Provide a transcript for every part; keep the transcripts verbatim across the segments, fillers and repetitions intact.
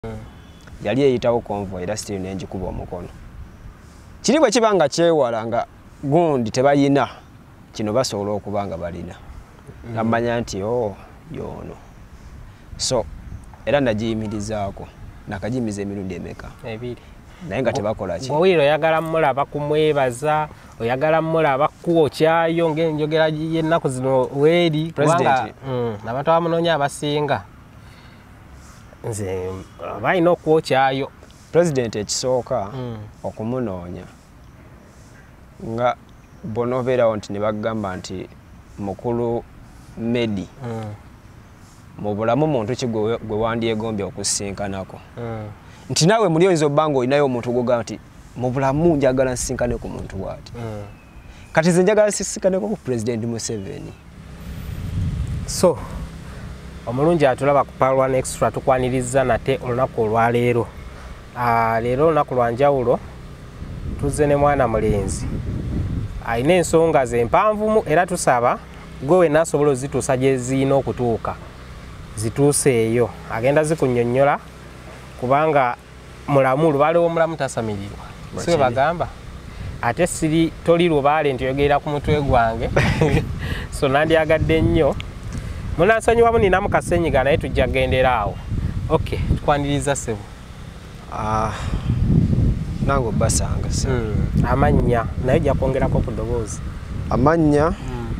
yali eyitawo convoy era still nenjikuba omukono kiri bwe kibanga kyewala nga gundi tebayina kino basobola okuba nga balina namanya nti o yono so era nagiyimirizaako nakagiyimiriza emirundi emeka ebiri naye nga tebakola ki bw'owulira oyagala mulaba kumwebaza oyagala mulaba kkuwo kyayo ng'enjogera y'ennaku zino weeri kubanga nabantu abamunoonya abasinga nze balina okuwo kyayo pulezidenti ekisooka okumunoonya nga bonobeerawo nti ne bagamba nti mukulu Medi mu bulamu muntu ki gwe wandyegombye okusinkanako nti naawe muli oyinza obba nga olinayo omuntu gwoga nti mu bulamu njagala nsinkane ku muntu bw'ati kati nze njagala nsisinkaneko ku pulezidenti Museveni. So omulungi atulaba ku Power One Extra tukwaniriza nate olunaku olwaleero. Leero olunaku lwa njawulo tuzze ne mwana mulenzi alina ensonga ze mpanvumu era tusaba gwe wenna asobola ozituusa gye zirina okutuuka zituuseeyo agenda zikunnyonnyola kubanga mulamu lubaale w'omulamu tasamirirwa si bagamba ate siri toli lubaale nti oyogerera ku mutwe gwange so nandyagadde nnyo munansonyiwamu ninamu kasenyiga naye tujja gendera awo. Okay, tukwaniriza ssebo. Ah, nango basanga se. Mm. Amannya naye ojja kwongerako ku ddoboozi. Amannya mm.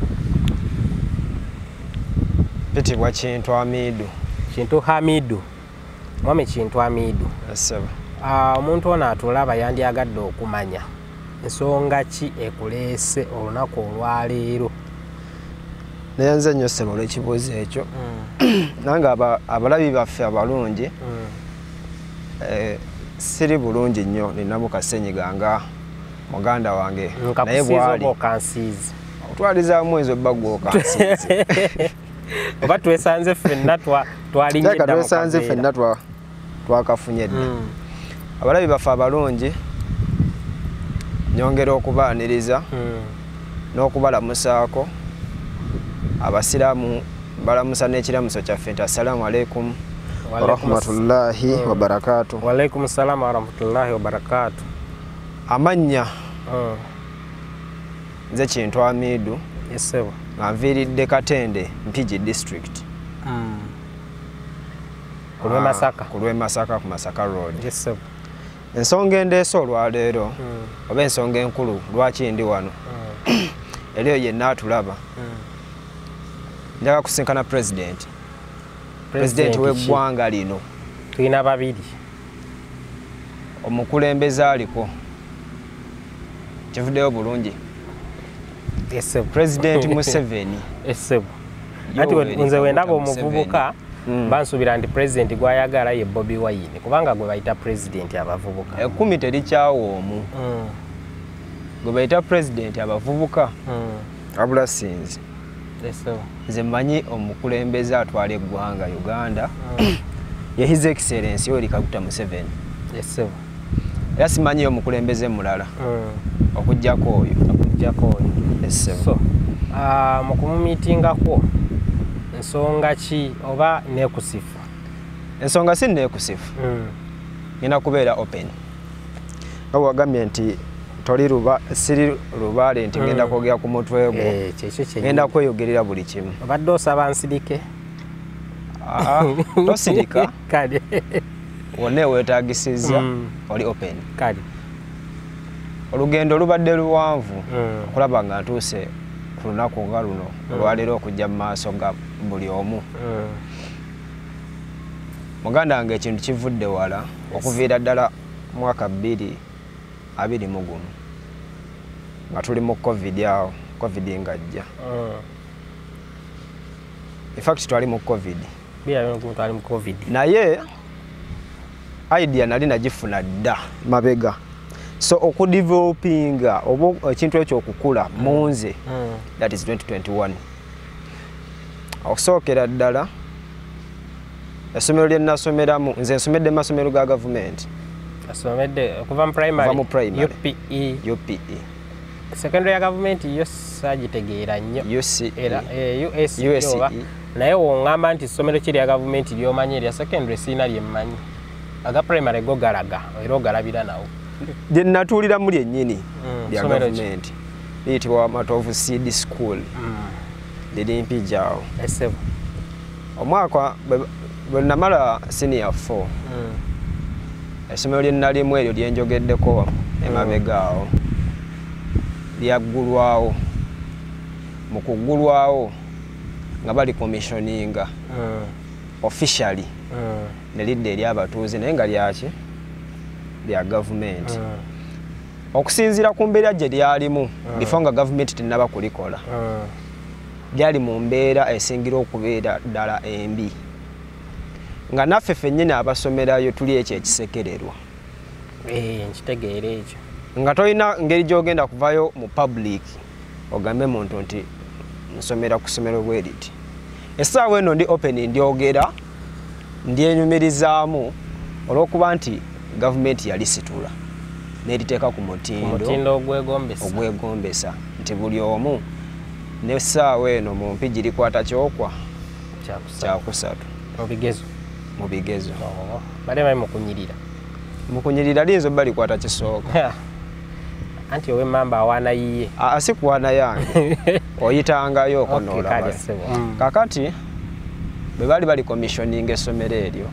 Petibwa Kintu Hamidu. Kintu Hamidu. Mwami Kintu Hamidu. Asaba. Ah, omuntu ono atulaba yandyagadde okumanya ensonga ki ekuleese olunaku olwaleero. Nayanze nnyo ssebo olw'ekibuuzo ekyo nange abalabi baffe abalungi siri bulungi nnyo ninamu kasenyiga nga muganda wange naye bwali otwalizaamu ezo bba gwokansiize oba twesanze ffenna twalinnye dda twesanze ffenna twakafunye dda abalabi baffe abalungi nyongera okubaaniriza n'okubalamusaako abasiramu balamusa n'ekiramuso kyaffe nti assalamu alaikum warahmatullahi wabarakatuh. Wa alaikum salam warahmatullahi wabarakatuh. Amannya nze Kintu Hamidu. Yesebo. Nviiridde Katende Mpigi district. Mm. Kulwe Masaka. Kulwe Masaka ku Masaka road. Yesebo. Ensonga endeese olwaleero oba ensonga enkulu lwaki ndi wano eriyo yenna atulaba njaga kusinkana president president w'eggwanga lino tulina babiri omukulembeze aliko kivuddeyo bulungi president Museveni esebo ati nze wendaba omuvubuka bansuubira nti president gwayagala ye Bobi Wine kubanga gwe bayita president abavubuka ekkumi terikyawo omu gwe bayita president abavubuka abula sinzi nze mmanyi omukulembeze atwala eggwanga Uganda ye His Excellency Yoweri Kaguta Museveni era simanyiyo omukulembeze mulala okuggyako oyo okuggyako oyo. So mu kumumiitingako ensonga ki oba neekusifu? Ensonga si neekusifu ngenda kubeera open nga wagambye nti toli ruba siri rubaale nti ngenda kwogera ku mutwe gwo ngenda kweyogerera buli kimu. Obadde osaba nsirike? Tosirika kale wonna weetaagisizza oli open kale olugendo lubadde luwanvu okulaba nga ntuuse ku lunaku nga luno olwaleero okujja mu maaso ga buli omu. Muganda wange ekintu kivudde wala okuviira ddala mwaka bbiri abiri mu gumu nga tuli mu covid awo covid ngajja in fact twali mu covid twali mu covid naye idea nali nagifuna dda mabega so okudevelopinga oba ekintu ekyo okukula mu nze that is twenty twenty-one okusookera ddala essomero lye nasomeramu nze nsomedde mu masomero ga gavumenti asomedde okuva mu primary mu primary U P E U P E secondary ya government yo sagitegeera nnyo U C E era U S E naye wongamba nti essomero kiri ya government lyomanyi erya secondary siina lyemmanyi aga primary go galaga era ogalabira nawo gye natuulira muli ennyini Mm, lya somero ki? gavumenti liyitibwa Matovu Seed School Mm. liri Mpijjaawo. Esebo. Omwaka bwe- bwe namala senior four Mm. essomero lye nalimu eryo lye njogeddeko emabega awo lyaggulwawo. Mu kuggulwawo nga bali commissioninga Mm. officially Mm. ne lidda eri abatuuze naye nga lyaki lya gavumenti. Mm. Okusinziira ku mbeera gye lyalimu bifo nga gavumenti tennaba kulikola Mm. lyali mu mbeera esingira okubeera ddala embi nga naffe ffennyini abasomerayo tuli ekyo ekisekererwa Eh, nkitegeera ekyo. nga tolina ngeri gy'ogenda kuvayo mu public ogambe muntu nti nsomera ku ssomero bwe riti. Essaawa eno ndi open ndyogera ndyenyumirizaamu olw'okuba nti gavumenti yalisitula n'eriteeka ku mutindo Omutindo ogwegombesa. ogwegombesa nti buli omu n'essaawa eno mu mpigi likwata kyokwa Kyakusatu. kyakusatu Mu bigezo. mu bigezo. Oh, bale bali mu kunyirira. Mu kunyirira liyinza obba likwata kisooka. Anti owe mamba awaana yiye. Aa si kuwaana yange oyitangayo Okay, kale okonoolaba. ssebo. Mm. Kakati bwe baali bali commissioning essomero eryo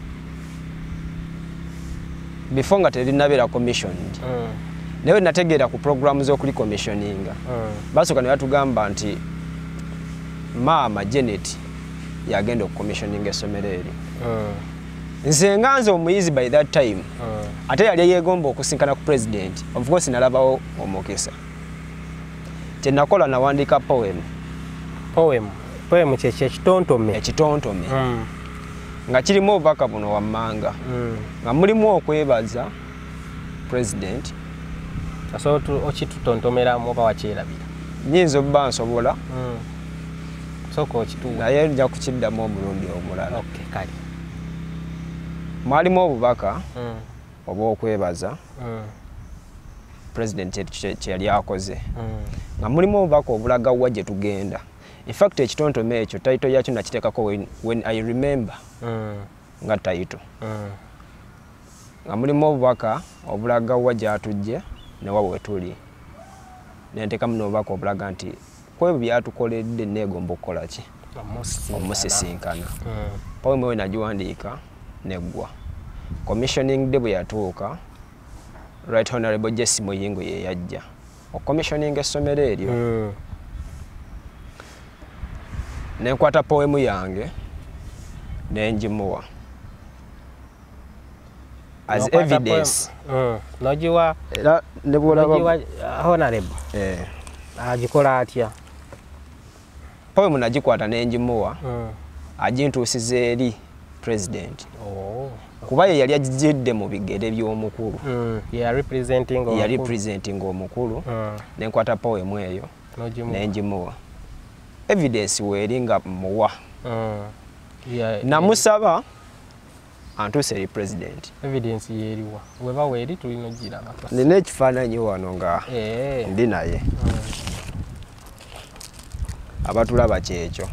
before nga terinabeera commissioned Mm. naye nategeera ku programu z'okuli commissioninga Mm. basooka ne batugamba nti maama Janet yagenda okucommissioninga essomero eryo. Mm. Nze nga nze omuyizi by that time Mm. ate yali yeegomba okusinkana ku president. Of course nalabawo omukisa. Kye nakola nawandiika poem Poem. Poem kye kye kitontome. ekitontome Mm. nga kirimu obubaka buno wammanga Mm. nga mulimu okwebaza president. Asobola tu- okitutontomeramu oba wakyerabira. Nnyinza obba nsobola Mm. Sooka okituwa. naye nja kukiddamu omulundi omulala. Okay, kale. Mwalimu obubaka Mm. obw'okwebaza Mm. president kye- kye kye yali akoze Mm. nga mulimu obubaka obulaga wa gye tugenda. In fact ekitontome ekyo tayito yakyo nakiteekako when, when I remember Mm. nga tayito Mm. nga mulimu obubaka obulaga wa gyatujje ne wa bwe tuli. Ne nteekamu n'obubaka obulaga nti ku ebyo byatukoledde neegomba okukola ki Omusisinkana. omusisinkana. Mm. Poem eyo nagiwandiika neggwa. Commissioning day bwe yatuuka Right Honorable Jesse Muyingo ye yajja okucommissioninga essomero eryo. Mm. Ne nkwata poemu yange ne ngimuwa as Nokwata evidence. poem. Mm. Nogiwa Era ne bw'olaba nogiwa uh, honorable. eh, Agikola atya? poemu nagikwata ne ngimuwa Mm. agintuusiza eri president Oh. kuba ye yali agijjidde mu bigere by'omukulu. Mm. Yeah, representing Yali omukulu. representing omukulu. Mm. Ne nkwata poemu eyo Nogimu. ne ngimuwa evidence weeri nga muwa. Mm. Yeah, Namusaba antuuse eri president. evidence yeriwa. Weba weri tulino giraba. Nina ekifaananyi wano nga Eh. ndi naye. Mm. Abatulaba kyekyo.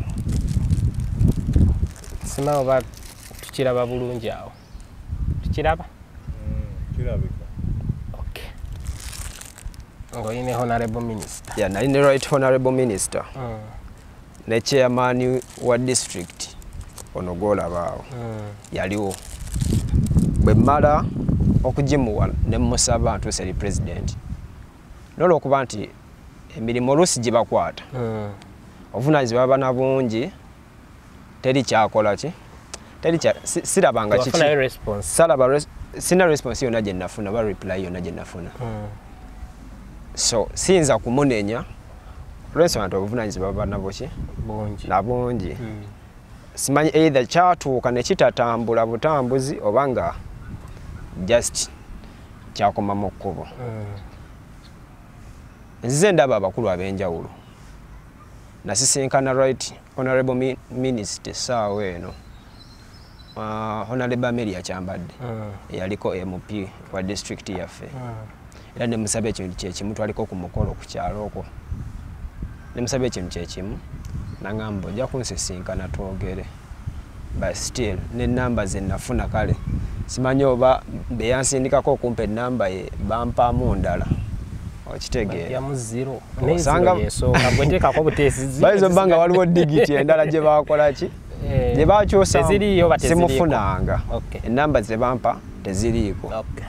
Sima oba tukiraba bulungi awo. Tukiraba? Mm, kirabika. Okay. Ngoyine honorable minister. Ya nali ne Right Honorable Minister Mm. ne chairman wa district ono gw'olabaawo Mm. yaliwo. Bwe mmala okugimuwa ne mmusaba ntuuse eri president n'olwokuba nti emirimu oluusi gye bakwata Mm. obuvunaanyizibwa baba bungi teri kyakola ki teri kya si- sirabanga kiki Wafuna response. salaba res, sina response yonna gye nafuna ba reply yonna gye nafuna. Mm. So siyinza kumunenya olw'ensonga nti obuvunaanyizibwa baba nabwo ki Bungi. nabungi. Mm. Simanyi either kyatuuka ne kitatambula butambuzi oba nga just kyakoma mu kkubo. Mm. Nzize ndaba abakulu ab'enjawulo nasisinkana Right Honorable Mi- Minister essaawa eno uh, Honorable Amelia Kyambadde Mm. eyaliko M P wa district yaffe Mm. era ne musaba ekintu kyekimu twaliko ku mukolo ku kyalo okwo ne musaba ekintu kyekimu naŋŋamba ojja kunsisinkana twogere but still ne namba ze nafuna kale simanyi oba beyansindikako okumpa ennamba ye bampaamu ndala okitegeera bayizo bbanga waliwo digiti endala gye bakola ki gye bakyusa simufunanga ennamba ze bampa teziriiko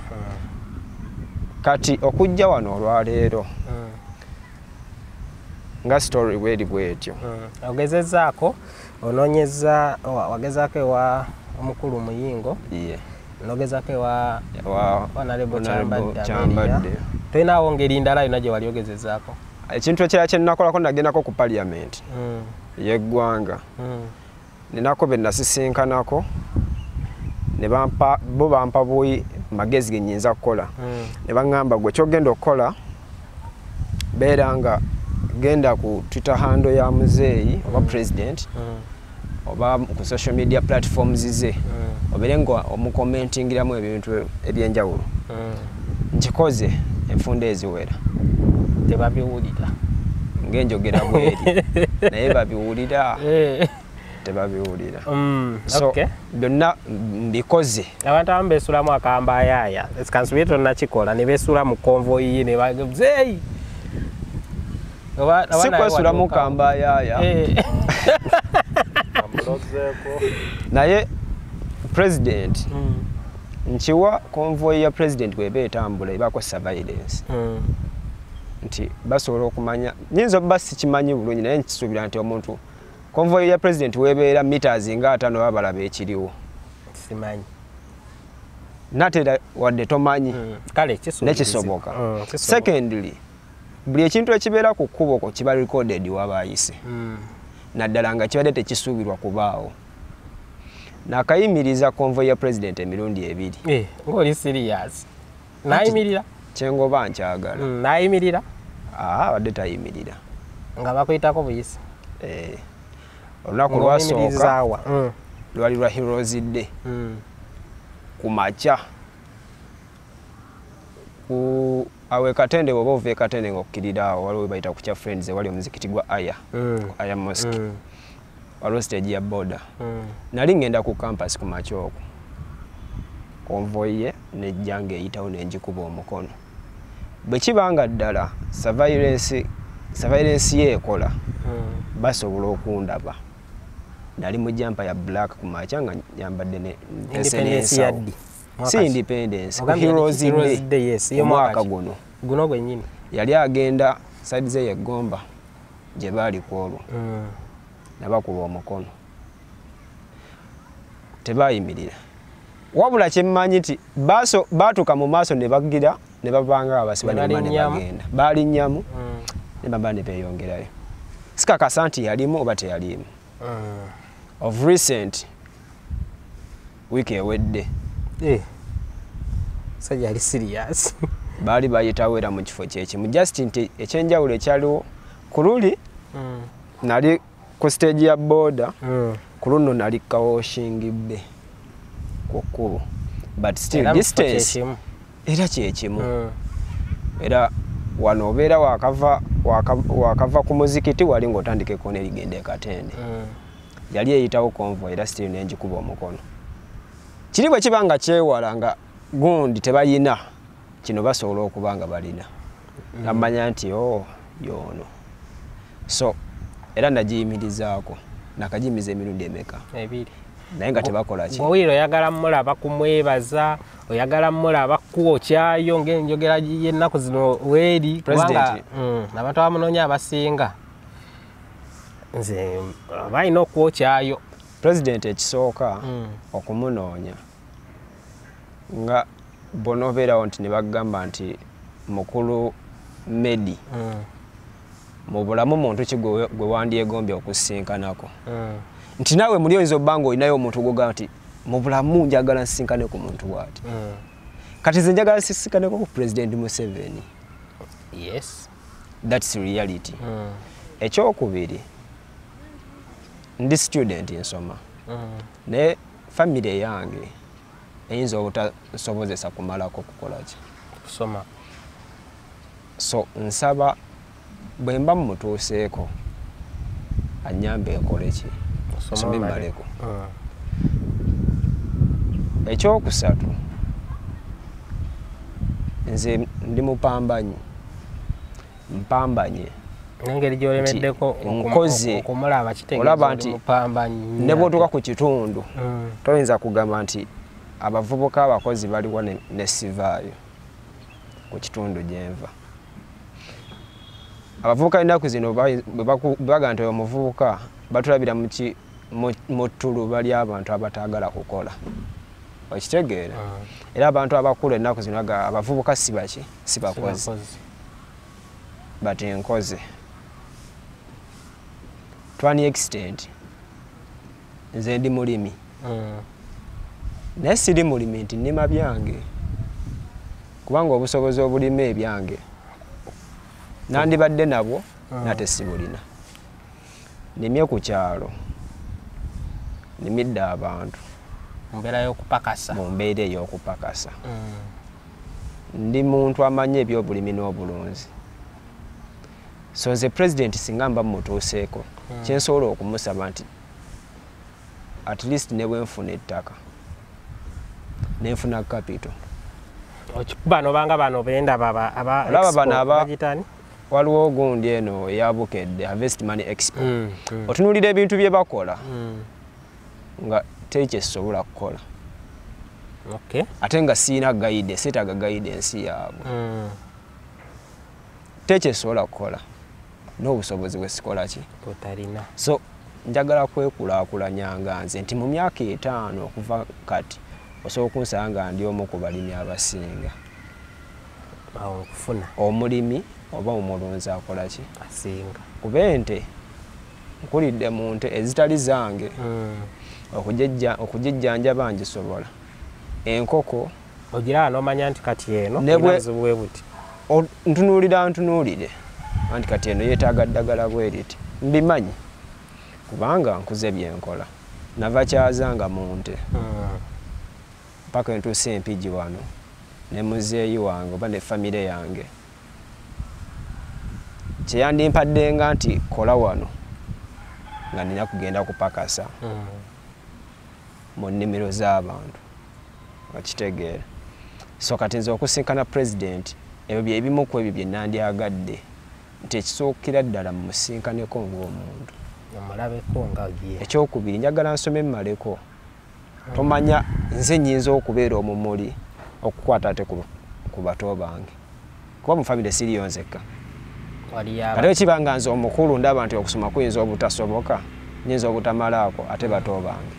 kati okujja wano olwaleero nga story bweri bwetyo ogezezaako onoonyeza wagezaako ewa omukulu Muyingo nogezaako ewa Honorable Kyambadde tolinaawo ngeri ndala yonna gye wali ogezezaako ekintu ekirala kye nnakolako nagendako ku parliament y'eggwanga ninako be nasisinkanako ne bampa bo bampa buyi magezi ge nnyinza kukola ne baŋŋamba gwe kyogenda okukola beera nga genda ku Twitter handle ya muzeeyi oba president oba ku social media platforms ze obeere nga omukomentingiramu ebintu ebyenjawulo nkikoze enfunda eziwera tebabiwulira ng'enjogera bweri naye babiwulira tebabiwulira so byonna mbikoze abantu abamu beesulamu akambayaaya ekansubire tonnakikola ne beesula mu konvoyi ye ne bazeeyi si kwesulamu kambayaaya naye president nkiwa konvoyi ya president bweba etambula ebaako surveillance nti basobola okumanya nyinza oba sikimanyi bulungi naye nkisuubira nti omuntu konvoyi ya president webeera meters nga ataano baba balaba ekiriwo simanyi natera wadde tomanyi kale nekisoboka secondly buli ekintu ekibeera ku kkuboko kiba recorded wabayise naddala nga kibadde tekisuubirwa kubaawo nakayimiriza konvoyi ya president emirundi ebiri ng'oli serious nayimirira kyengoba nkyagala nayimirira wadde tayimirira nga bakuyitako buyisi olunaku lwasooka lwali lwa Heroes Day ku makya ku awe Katende oba ove Katende ng'okkirira awo waliwo bayita ku kya Friends wali omuzikiti gwa Aya Aya Mosque waliwo stage ya boda nali ngenda ku campus ku makya okwo konvoyi ye nejja ng'eyitawo n'engikuba omukono bwe kibanga ddala surveillance surveillance ye ekola basobola okundaba nali mu jampa ya black ku makya nga nyambadde ne independence yaddi si independence ku Heroes Day yes omwaka guno guno gwennyini yali agenda side ze yeggomba gye baali kwolwo nabakuba omukono tebayimirira wabula kyemmanyi nti baso baatuka mu maaso ne bagira ne babanga abasiba ne bagenda balinnyamu ne baba ne beeyongerayo sikakasa nti yalimu oba teyalimu of recent wiki ewedde sajja ali serious baali bayitawo era mu kifo kyekimu just nti ekyenjawulo ekyaliwo ku luli nali ku stage ya boda ku luno nali kawoshingi ku kkubo but still distance era kyekimu era wano obeera wakava wakava ku muzikiti wali ng'otandikeko n'erigenda e Katende yali eyitawo konvoyi era still n'engikuba omukono kiri bwe kiba nga kyewala nga gundi tebayina kino basobola okuba nga balina namanya nti o yono so era nagiyimirizaako nakagiyimiriza emirundi emeka ebiri naye nga tebakola ki bw'owulira oyagala mmulaba kumwebaza oyagala mmulaba kwokyayo ng'enjogera y'ennaku zino weeri kubanga abantu abamunoonya abasinga nze balina okwokyayo president ekisooka okumunoonya nga bonobeerawo nti ne bagamba nti mukulu Medi mu bulamu muntu ki gwe wandyegombye okusinkanako nti naawe muli oyinza obbanga olinayo omuntu gwoga nti mu bulamu njagala nsinkane ku muntu bw'ati kati nze njagala nsisinkaneko ku president Museveni yes that's reality ekyokubiri ndi student nsoma naye family yange eyinza obutasobozesa kumalako kukola ki kusoma so nsaba bwe mba mmutuuseeko anyambe ekole ki some mmaleko ekyokusatu nze ndi mupambanyi mpambanye ngeri gyolemeddeko nkoze okumulaba kitegeeza olaba nti mupambanyi ne bw'otuuka ku kitundu mm. toyinza kugamba nti abavubuka abakozi baliwo ne, ne sivaayo ku kitundu gyenva abavubuka ennaku zino baga nti omuvubuka batulabira mu ttulu bali abantu abataagala kukola okitegeera mm. era abantu abakulu ennaku zino abavubuka si baki si bakozi bati nkoze twani extent nze ndi mulimi mm. naye siri mulimi nti nnima byange kubanga obusobozi obulima ebyange nandibadde nabwo mm. nate sibulina nimye ku kyalo nimidde abantu mbeera y'okupakasa mu mbeera ey'okupakasa mm. ndi muntu amanyi ebyobulimi n'obulunzi so nze president singa mba mutuuseeko mm. kyensobola okumusaba nti at least ne bwe nfuna ettaka nenfuna capital bano banga bano benda baba aba olaba bano aba waliwo ogundi eno eyabukedde Harvest Money Expo mm, mm. otunulira ebintu bye bakola mm. nga tekyesobola kukola okay. ate nga siina guide seetaga guidance yaabwe mm. tekyesobola kukola n'obusobozi bwe sikola ki butalina so njagala kwekulaakulanyanga nze nti mu myaka etaano okuva kati osobola okunsaba nga ndi omu ku balimi abasinga awo okufuna omulimi oba omulunzi akola ki asinga kuba ente nkulidde mu nte ezitali zange mm. okugijjanja ngisobola enkoko ogira n'omanya nti kati eno nebwe buti ntunuulira ntunuulire anti kati eno yeetaaga ddagala bwe riti mbimanyi kubanga nkuze byenkola nava kyazanga mu nte paka mm. entuuse empigi wano ne muzeeyi wange oba ne famire yange kyeyandimpaddenga nti kola wano nga nina kugenda kupakasa mm. mu nnimiro z'abantu okitegeera so kati nze okusinkana president ebyo byebimu ku ebyo bye nandyagadde nti ekisookera ddala mu musinkaneko ng'omuntu omulabeko nga ye ekyokubiri njagala nsome mmaleko mm. tomanya nze nnyinza okubeera omumuli okukwata ate ku bato bange kuba mu famire siriyo nzekka ate ekibanga nze omukulu ndaba nti okusoma kuyinza obutasoboka nyinza obutamalaako ate bato bange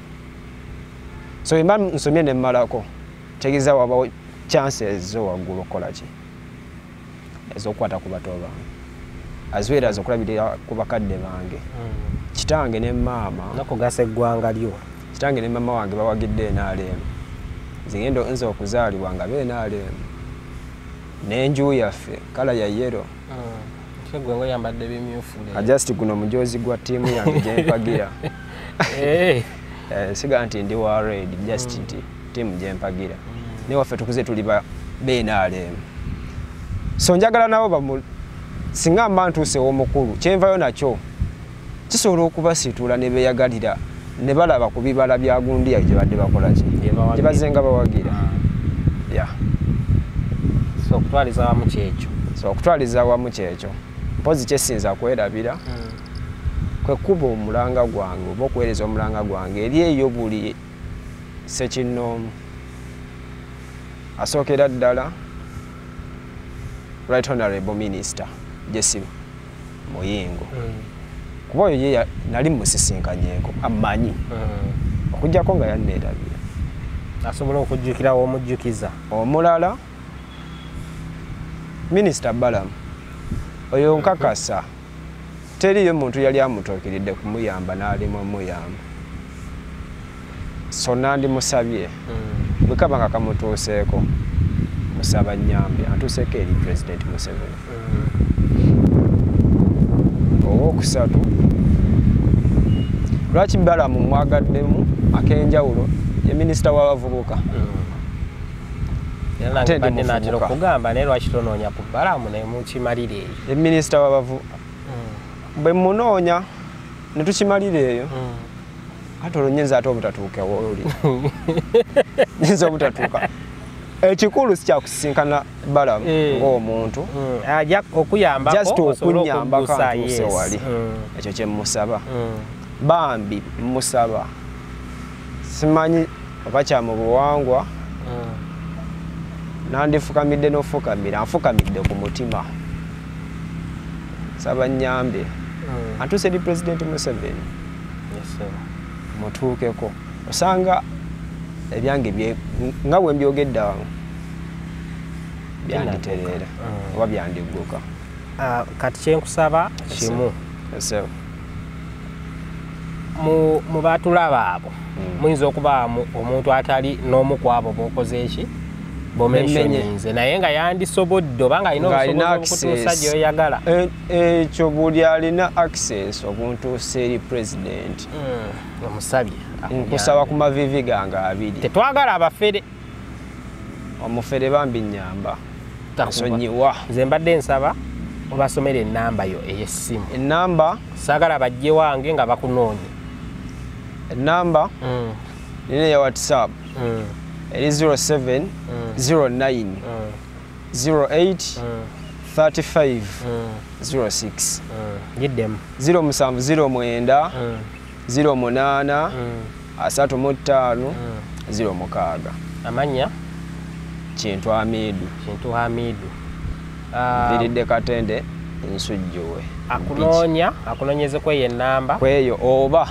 so imba nsomye ne mmalako tegeeza wabawo chances zo waggulu okukola ki ez'okukwata ku bato bange as well as okulabirira ku bakadde bange mm. kitange ne maama nakugasa eggwanga lyo kitange ne maama wange bawagidde enaalemu zingendo nze okuzaalibwa nga beenaalemu n'enju yaffe kala ya yero mm. gwe ngoyambadde bimyufu ajust guno mujozi gwa tiimu yange gyempagira hey. eh, siga nti ndi wa red just mm. nti tiimu gyempagira mm. ne waffe tukuze tuli ba beenaalemu so njagala nabo bamu singa mba ntuuse w'omukulu kyenvayo nakyo kisobola okubasituula ne beeyagalira ne balaba ku bibala bya gundiya gye badde bakola ki gye bazenga bawagira ya yeah. so okutwaliza wamu kyekyo so okutwaliza wamu kyekyo mpozi kyesinza kwerabira mm. kwe kuba omulanga gwange oba okuweereza omulanga gwange eri eyo buli sekinnoomu asookera ddala right honorable minister Jesse Muyingo mm. kuba oyo ye nali musisinkanyeko amanyi mm. okujjako nga yanneerabira asobola okujjukira omujjukiza omulala Minister Balamu oyo nkakasa teriyo muntu yali amutuukiridde kumuyamba n'alimu muyamba so nandi musabye mm. bwekaba nga kamutuuseeko musaba nnyambe antuuseeko eri President Museveni mm. owokusatu lwaki Balamu mwagaddemu ak'enjawulo ye minisita w'abavubuka mm. Ate ndi natero kugamba ne lwaki tonoonya ku Balamu ne mukimalira eyo ye minisita w'abavu mm. bwe munoonya ne tukimalira eyo mm. ate olunyiza ate obutatuuka woli nyinza obutatuuka ekikulu sikyakusisinkana Balamu ng'omuntu ajja okuyambako just okunyambako antuuse wali ekyo kye musaba bambi musaba simanyi oba kya mu buwangwa nandifukamidde n'ofukamira nfukamidde ku mutima saba nnyambe antuuse eri President Museveni mutuukeko osanga ebyange nga bwe mbyogedde awo byanditereera oba byandigguka kati kyenkusaba kimu mu batulaba abo muyinza okubaamu omuntu atali n'omu ku abo b'okoze eki bomentioninze naye nga yandisobodde oba nga alina obusobozi obukutuusa gy'oyagala ekyo buli alina access okuntuusa eri President omusabye nkusaba ku mavivi gange abiri tetwagala abafere omufere bambi nnyamba nsonyiwa nze mbadde nsaba obasomera ennamba yo ey'essimu ennamba saagala bajje wange nga bakunoonye ennamba nina ya WhatsApp eri zero seven zero nine zero eight thirty-five zero six giddemu zero musanvu zero mwenda zero munaana asatu mu ttaano zero mukaaga amanya Kintu Hamidu Kintu Hamidu viridde Katende nsujjuwe akunoonya akunoonyeze kweyo ennamba kweyo oba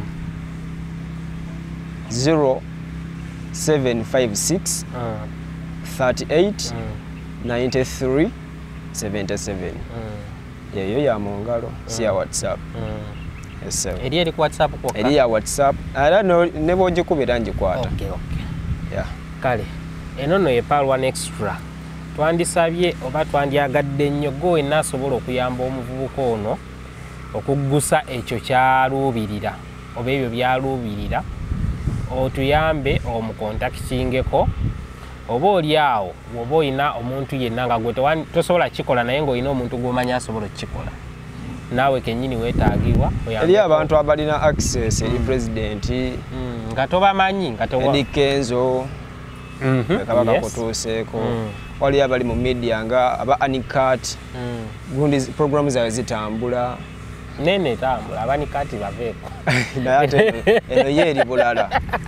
zero seven five six thirty-eight ninety-three seventy-seven yeyo ya mu ngalo si ya WhatsApp eri eri ku WhatsApp kwokka eri ya WhatsApp era ne bw'ogikubira ngikwata okay okay yeah kale eno no ye Pearl One Extra twandisabye oba twandyagadde nnyo gwe wenna asobola okuyamba omuvubuka ono okuggusa ekyo kyaluubirira oba ebyo byaluubirira otuyambe omukontaktingeko oba oli awo woba olina omuntu yenna nga gwe tosobola kikola naye ng'olina omuntu gw'omanyi asobola okukikola naawe kennyini weetaagibwa eri abantu abalina access eri President nga tobamanyi nga eri Kenzo kabaka kutuuseeko wali abali mu media nga aba Anikat gundi programu zaabwe zitambula nene tambula Abanikati baveeko naye ate eno ye eri bulala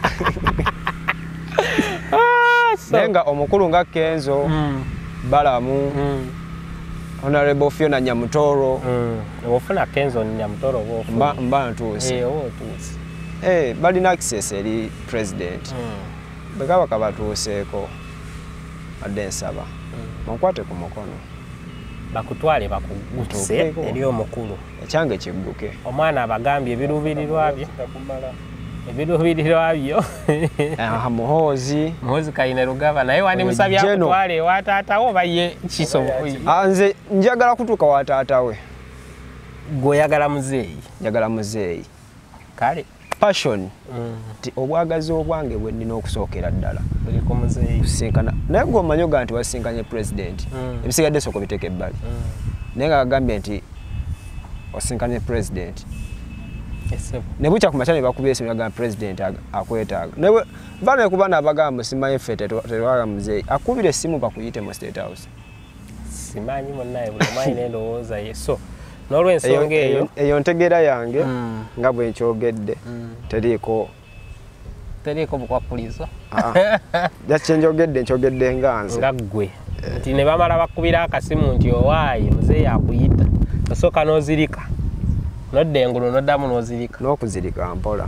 naye nga omukulu nga Kenzo Balamu Honorable Fiona Nyamutoro ofuna Kenzo Nyamutoro mba mba ntuuse eh balina access eri President Bekabaka batuuseeko adde nsaba mukwate ku mukono bakutwale bakuguse eri omukulu ekyange kigguke omwana abagambye ebiruubirirwa bye ebiruubirirwa byo aha muhoozi muhoozi kayine Rugaba naye wandi musabye akutwale ewa taatawo oba ye kisoboyi nze njagala kutuuka wa taatawe gw'oyagala muzeeyi njagala muzeeyi kale passion ti obwagazi obwange bwe nnina okusookera ddala buli ku muzeeyi kusinkana naye gw'omanyi oga nti wasinkanye President ebisigadde sooka biteeka ebbali naye nga agambye nti wasinkanye President ne bukya ku makya ne bakubya esimu agamba President akwetaaga naye vana kuba n'abagamba simanyi ffe tetwaga muzeeyi akubira essimu bakuyite mu State House simanyi munnaye buli omanyi n'endowooza ye so n'olw'ensonga eyo eyo ntegeera yange nga bwe nkyogedde teriiko teriiko bukwakulizo just kye njogedde nkyogedde nga nze nga ggwe nti ne bamala bakubira akasimu nti owaaye muzeeyi akuyita osooka n'ozirika nodda engulu noddamu n'ozirika n'okuzirika mpola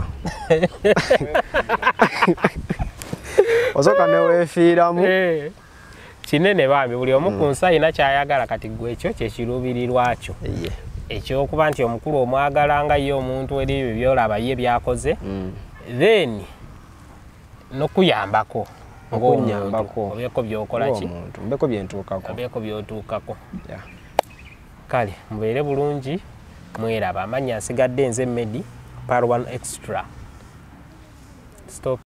osooka neweefiiramu kinene bambi buli omu ku nsi alina kyayagala kati gwe ekyo kyekiruubirirwa kyo ekyokuba nti omukulu omwagala nga ye omuntu eri ebyo byolaba ye byakoze then n'okuyambako okunyambako obeeko by'okola ki mbeko byentuukako obeeko by'otuukako kale mubeere bulungi mweraba amanya nsigadde nze Medi Pearl One Extra. Stop.